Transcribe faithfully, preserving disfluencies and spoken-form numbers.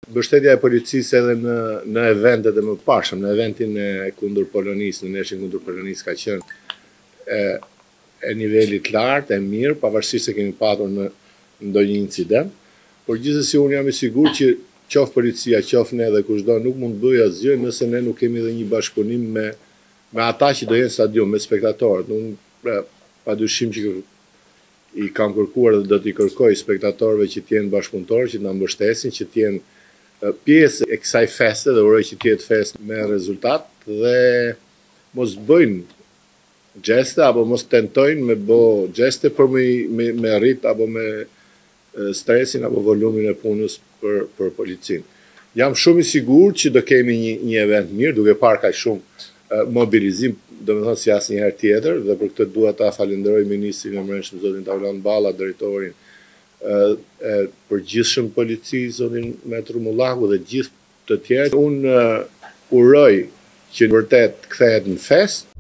Mbështetja e policisë edhe në, në eventet e mëparshëm, në eventin e kundër Polonisë, në neshin kundër Polonisë ka qenë e, e nivelit lartë, e mirë, pavarësisht se kemi patur në ndonjë incident, por gjithsesi unë jam i sigurt që qoftë policia, qoftë ne dhe kushdo nuk mund të bëjë asgjë nëse ne nuk kemi edhe një bashkëpunim me, me ata që do jenë stadium, me spektatorët. Unë padyshim që i kam kërkuar dhe do t'i kërkoj spektatorëve që t'jenë bashkëpunëtorë, që t'na mbështesin, që t'jenë pjesë e kësaj feste dhe uroj që t'jetë fest me rezultat dhe mos bëjnë gjeste apo mos tentojnë me bë gjeste për me, me, me rrit apo me stresin apo volumin e punës për, për policinë. Jam shumë i sigurt që do kemi një, një event mirë, duke parë kaq shumë uh, mobilizim, domethënë si asnjëherë tjetër, dhe për këtë dua ta falenderoj ministrin e Brendshëm zotin Tavlan Balla, drejtorin e përgjithshëm policisë zotin Metru Mullahu dhe gjithë të tjerë. Unë uh, uroj që vërtet kthehet në fest.